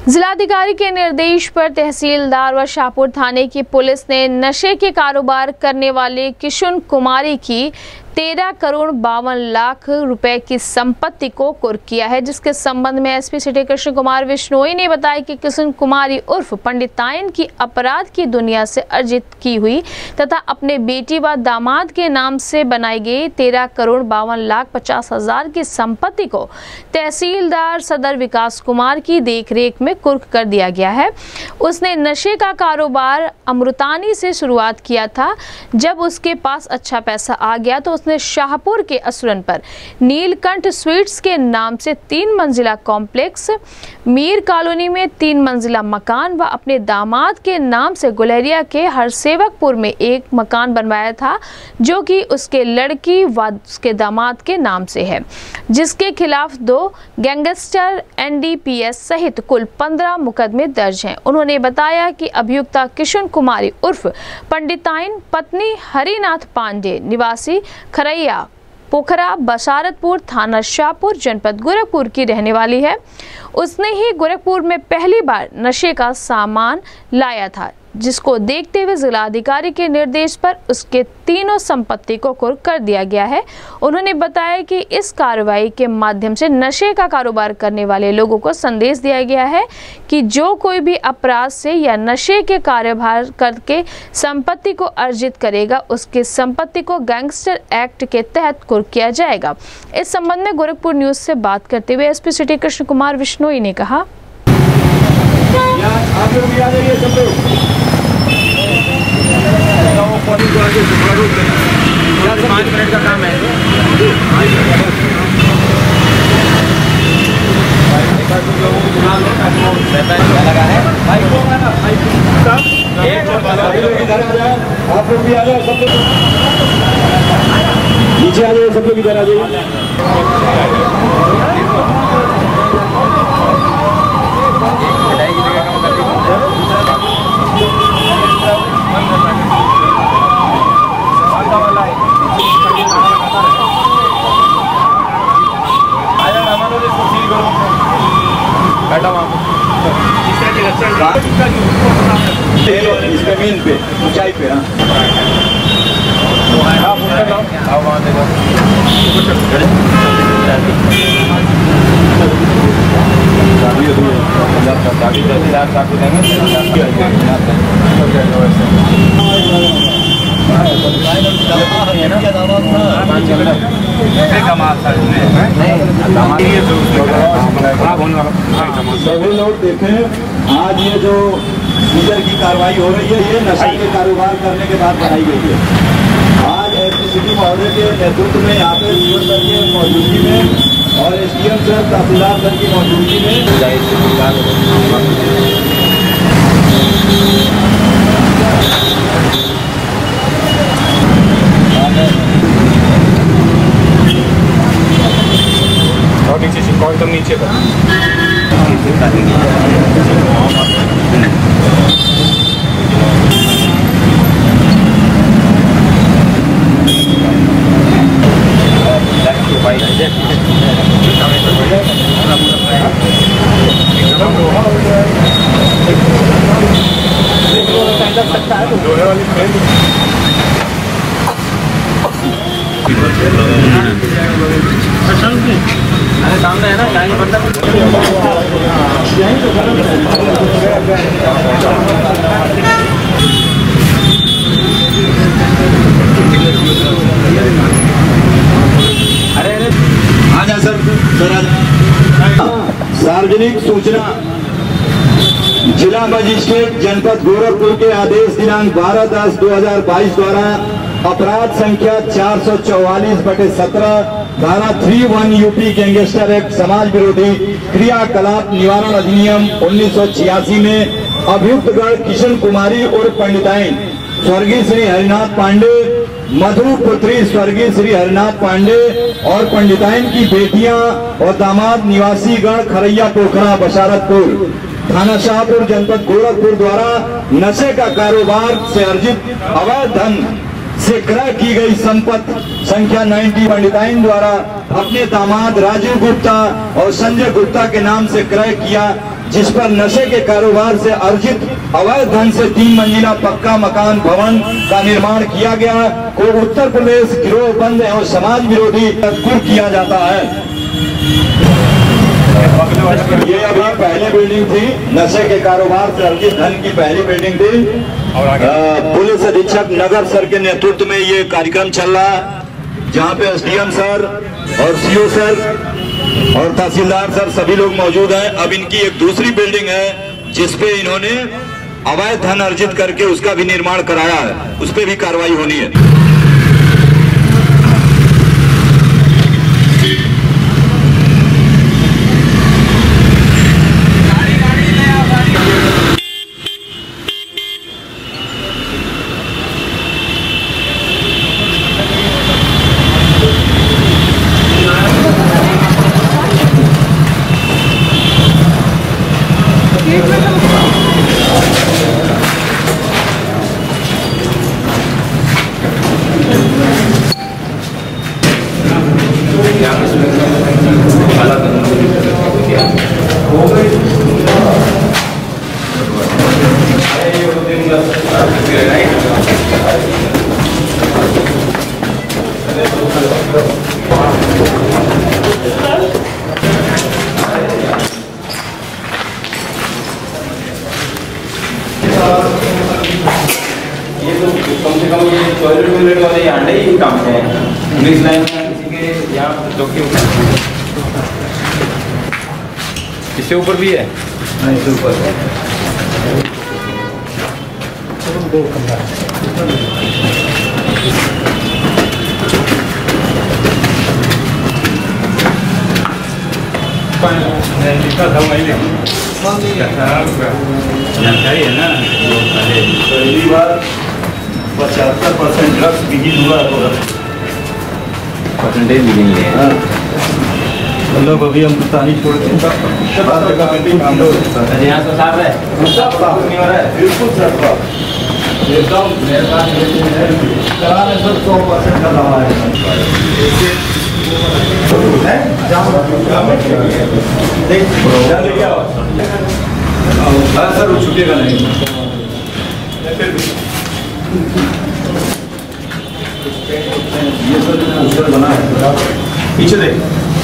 जिलाधिकारी के निर्देश पर तहसीलदार व शाहपुर थाने की पुलिस ने नशे के कारोबार करने वाले किशन कुमारी की 13 करोड़ 52 लाख रुपए की संपत्ति को कुर्क किया है, जिसके संबंध में एसपी सिटी कृष्ण कुमार विश्नोई ने बताया कि किशन कुमारी उर्फ पंडिताइन की अपराध की दुनिया से अर्जित की हुई तथा अपने बेटी व दामाद के नाम से बनाई गई 13 करोड़ 52 लाख 50 हजार की संपत्ति को तहसीलदार सदर विकास कुमार की देखरेख में कुर्क कर दिया गया है। उसने नशे का कारोबार अमृतानी से शुरुआत किया था। जब उसके पास अच्छा पैसा आ गया तो उसने शाहपुर के असुरन पर नीलकंठ स्वीट्स के नाम से 3 मंजिला कॉम्प्लेक्स, मीर कॉलोनी में 3 मंजिला मकान व अपने दामाद के नाम से गुलेरिया के हरसेवकपुर में एक मकान बनवाया था, जो कि उसके लड़की व उसके दामाद के नाम से है, जिसके खिलाफ 2 गैंगस्टर एनडीपीएस सहित कुल 15 मुकदमे दर्ज हैं। उन्होंने बताया कि अभियुक्ता किशन कुमारी उर्फ पंडिताइन पत्नी हरिनाथ पांडे निवासी खरैया पोखरा बसारतपुर थाना शाहपुर जनपद गोरखपुर की रहने वाली है। उसने ही गोरखपुर में पहली बार नशे का सामान लाया था, जिसको देखते हुए जिलाधिकारी के निर्देश पर उसके तीनों संपत्ति को कुर्क कर दिया गया है। उन्होंने बताया कि इस कार्रवाई के माध्यम से नशे का कारोबार करने वाले लोगों को संदेश दिया गया है कि जो कोई भी अपराध से या नशे के कारोबार करके संपत्ति को अर्जित करेगा, उसकी संपत्ति को गैंगस्टर एक्ट के तहत कुर्क किया जाएगा। इस संबंध में गोरखपुर न्यूज से बात करते हुए एसपी सिटी कृष्ण कुमार विश्नोई ने कहा, तो 5 मिनट का काम है। लगा है आप लोग भी आ जाओ, सब लोग नीचे आ जाओ, सब लोग इधर आ जाइए। इस जमीन पे ऊंचाई पे सभी लोग देखें, आज ये जो सीजर की कार्रवाई हो रही है, ये नशा के कारोबार करने के बाद बनाई गई है। आज एसपी सिटी महोदय के नेतृत्व में यहाँ पे सीओ सर की मौजूदगी में और एसडीएम सर तहसीलदार सर की मौजूदगी और नीचे से कौन तो नीचे पर अरे सामने है ना, यहीं बंदा अरे आजा सर सार्वजनिक सूचना जिला मजिस्ट्रेट जनपद गोरखपुर के आदेश दिनांक 12/10/2022 द्वारा अपराध संख्या 444/17 धारा 31 यूपी गैंगस्टर एक्ट समाज विरोधी क्रियाकलाप निवारण अधिनियम 1986 में अभियुक्त गण किशन कुमारी और पंडिताइन स्वर्गीय श्री हरिनाथ पांडे, मधु पुत्री स्वर्गीय श्री हरिनाथ पांडे और पंडिताइन की बेटियां और दामाद निवासी गण खरैया पोखरा बसारतपुर थाना शाहपुर जनपद गोरखपुर द्वारा नशे का कारोबार से अर्जित अवैध धन से क्रय की गई संपत्ति संख्या 90 पंडिताइन द्वारा अपने दामाद राजीव गुप्ता और संजय गुप्ता के नाम से क्रय किया, जिस पर नशे के कारोबार से अर्जित अवैध धन से 3 मंजिला पक्का मकान भवन का निर्माण किया गया को उत्तर प्रदेश गिरोह बंद एवं समाज विरोधी तत्पर किया जाता है। ये अभी पहली बिल्डिंग थी, नशे के कारोबार से अर्जित धन की पहली बिल्डिंग थी। पुलिस अधीक्षक नगर सर के नेतृत्व में ये कार्यक्रम चल रहा है, जहाँ पे एसडीएम सर और सीओ सर और तहसीलदार सर सभी लोग मौजूद हैं। अब इनकी एक दूसरी बिल्डिंग है जिसपे इन्होंने अवैध धन अर्जित करके उसका भी निर्माण कराया है, उस पर भी कार्रवाई होनी है। ये तो कम से कम ये टॉयलेट वाले अंडे ही काम है। इंग्लिश लाइन में किसी के यहाँ चौकी इससे ऊपर भी है, नहीं इससे ऊपर जानकारी है ना। पहली बार 75% ड्रग्स बिगिन हुआ है, परसेंटेज भी नहीं है। मतलब अभी हम तानी छोड़ते हैं, यहाँ तो साफ है, बिल्कुल साफ एकदम कराने सब 100% का दवा है सर, वो छुटेगा नहीं। ये सर बना है, पीछे देख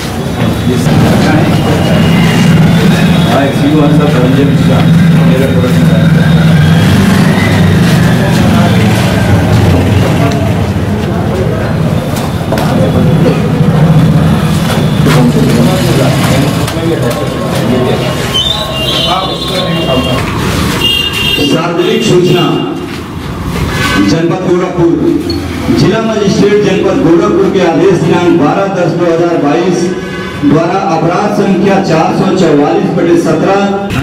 सार्वजनिक सूचना जनपद गोरखपुर, जिला मजिस्ट्रेट जनपद गोरखपुर के आदेश दिनांक 12/10/2022 द्वारा अपराध संख्या 444/17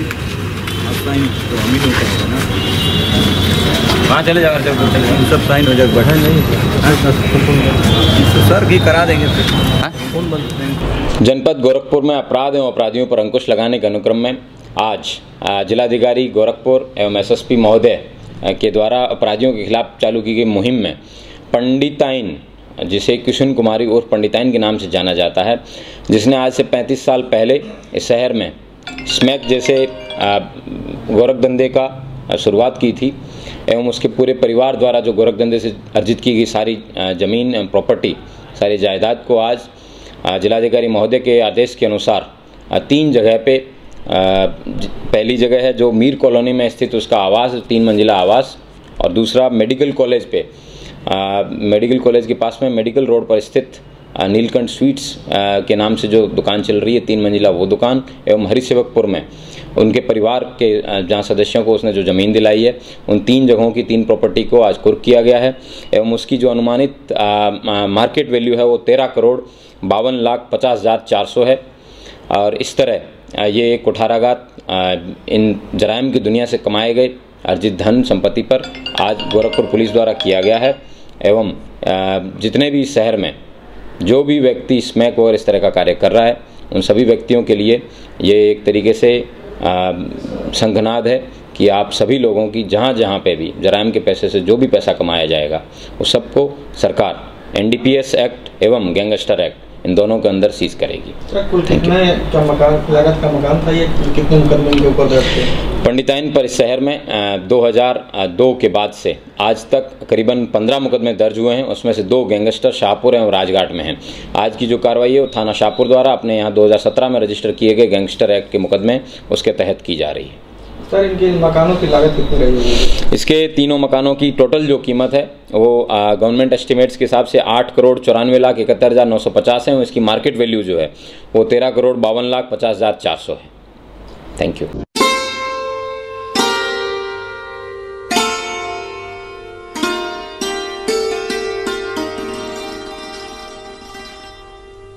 वहाँ चले जाकर जब सब साइन हो जाएगा, बैठा नहीं सर की करा देंगे। जनपद गोरखपुर में अपराध एवं अपराधियों पर अंकुश लगाने के अनुक्रम में आज जिलाधिकारी गोरखपुर एवं एसएसपी महोदय के द्वारा अपराधियों के खिलाफ चालू की गई मुहिम में पंडिताइन, जिसे किशुन कुमारी उर्फ पंडिताइन के नाम से जाना जाता है, जिसने आज से 35 साल पहले इस शहर में स्मैक जैसे गोरखधंधे का शुरुआत की थी एवं उसके पूरे परिवार द्वारा जो गोरखधंधे से अर्जित की गई सारी ज़मीन प्रॉपर्टी, सारी जायदाद को आज जिलाधिकारी महोदय के आदेश के अनुसार 3 जगह पे, पहली जगह है जो मीर कॉलोनी में स्थित उसका आवास, 3 मंजिला आवास, और दूसरा मेडिकल कॉलेज पे, मेडिकल कॉलेज के पास में मेडिकल रोड पर स्थित नीलकंठ स्वीट्स के नाम से जो दुकान चल रही है 3 मंजिला वो दुकान, एवं हरिसेवकपुर में उनके परिवार के जहाँ सदस्यों को उसने जो ज़मीन दिलाई है, उन 3 जगहों की 3 प्रॉपर्टी को आज कुर्क किया गया है एवं उसकी जो अनुमानित मार्केट वैल्यू है वो 13,52,50,400 है। और इस तरह ये एक कुठाराघात इन जराइम की दुनिया से कमाए गए अर्जित धन संपत्ति पर आज गोरखपुर पुलिस द्वारा किया गया है एवं जितने भी शहर में जो भी व्यक्ति स्मैक और इस तरह का कार्य कर रहा है उन सभी व्यक्तियों के लिए ये एक तरीके से संघनाद है कि आप सभी लोगों की जहाँ जहाँ पे भी जराइम के पैसे से जो भी पैसा कमाया जाएगा उस सबको सरकार NDPS एक्ट एवं गैंगस्टर एक्ट इन दोनों के अंदर सीज करेगी। कुल कितने का मकान, लागत का मकान था ये, कितने मुकदमे के ऊपर दर्ज थे? पंडिताइन पर इस शहर में 2002 के बाद से आज तक करीबन 15 मुकदमे दर्ज हुए हैं। उसमें से 2 गैंगस्टर शाहपुर एवं राजघाट में हैं। आज की जो कार्रवाई है वो थाना शाहपुर द्वारा अपने यहाँ 2017 में रजिस्टर किए गए गैंगस्टर एक्ट के मुकदमे उसके तहत की जा रही है। सर, इनके मकानों की लागत कितनी रही है? इसके तीनों मकानों की टोटल जो कीमत है वो गवर्नमेंट एस्टिमेट्स के हिसाब से 8,94,71,950 है। इसकी मार्केट वैल्यू जो है वो 13,52,50,400 है। Thank you.